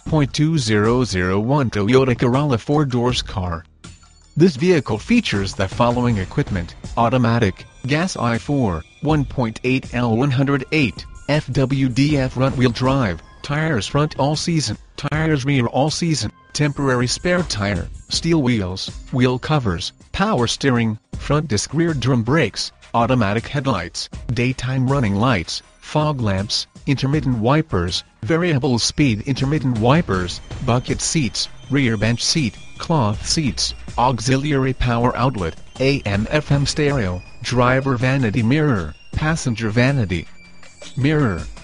2001 Toyota Corolla 4-doors car. This vehicle features the following equipment: automatic, gas I4, 1.8 L108, FWD front-wheel drive, tires front all-season, tires rear all-season, temporary spare tire, steel wheels, wheel covers, power steering, front disc rear drum brakes, automatic headlights, daytime running lights, fog lamps, intermittent wipers, variable speed intermittent wipers, bucket seats, rear bench seat, cloth seats, auxiliary power outlet, AM/FM stereo, driver vanity mirror, passenger vanity mirror.